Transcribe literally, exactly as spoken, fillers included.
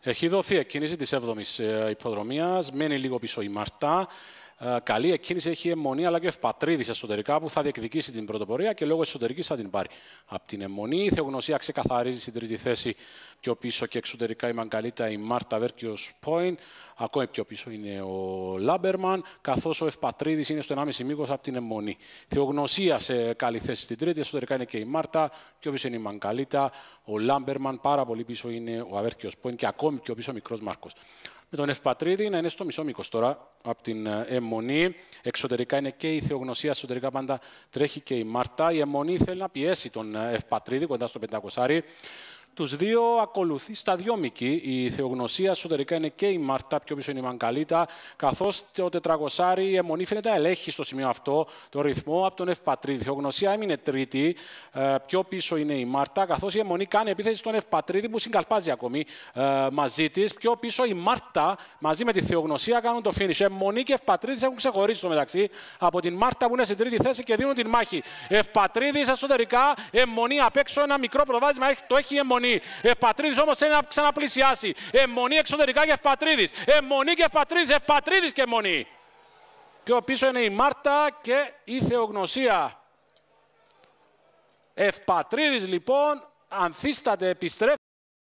Έχει δοθεί εκκίνηση της έβδομης υποδρομίας, μένει λίγο πίσω η Μάρτα. Καλή εκκίνηση έχει η Αιμονή, αλλά και ο Ευπατρίδης εσωτερικά που θα διεκδικήσει την πρωτοπορία και λόγω εσωτερικής θα την πάρει από την Αιμονή. Η Θεογνωσία ξεκαθαρίζει στην τρίτη θέση, πιο πίσω και εξωτερικά η Μαγκαλίτα, η Μάρτα Βέρκιος Πόιντ. Ακόμη πιο πίσω είναι ο Λάμπερμαν, καθώς ο Ευπατρίδης είναι στο ενάμιση μήκος από την Αιμονή. Θεογνωσία σε καλή θέση στην τρίτη, εσωτερικά είναι και η Μάρτα, πιο πίσω είναι η Μαγκαλίτα, ο Λάμπερμαν, πάρα πολύ πίσω είναι ο Αβέρκιος Πόιντ και ακόμη πιο πίσω ο μικρός Μάρκος. Με τον Ευπατρίδη να είναι στο μισό μήκος τώρα από την Αιμονή. Εξωτερικά είναι και η Θεογνωσία, εσωτερικά πάντα τρέχει και η Μάρτα. Η Αιμονή θέλει να πιέσει τον Ευπατρίδη κοντά στο πεντακόσάρι. Τους δύο ακολουθεί στα δυο μήκη. Η Θεογνωσία, εσωτερικά είναι και η Μάρτα, πιο πίσω είναι η Μαγκαλίτα. Καθώς το τετρακόσάρι, η Αιμονή φαίνεται να ελέγχει στο σημείο αυτό το ρυθμό από τον Ευπατρίδη. Η Θεογνωσία έμεινε τρίτη, πιο πίσω είναι η Μάρτα. Καθώς η Αιμονή κάνει επίθεση στον Ευπατρίδη που συγκαλπάζει ακόμη μαζί της. Πιο πίσω η Μάρτα μαζί με τη Θεογνωσία κάνουν το finish. Αιμονή και Ευπατρίδης έχουν ξεχωρίσει στο μεταξύ από την Μάρτα που είναι στην τρίτη θέση και δίνουν την μάχη. Ευπατρίδης εσωτερικά, Αιμονή απ' έξω, ένα μικρό προβάδισμα το έχει η Αιμονή. Ευπατρίδης όμως θέλει να ξαναπλησιάσει. Αιμονή εξωτερικά και Ευπατρίδης. Αιμονή και Ευπατρίδης, Ευπατρίδης και Αιμονή. Πιο πίσω είναι η Μάρτα και η Θεογνωσία. Ευπατρίδης λοιπόν ανθίσταται, επιστρέφει.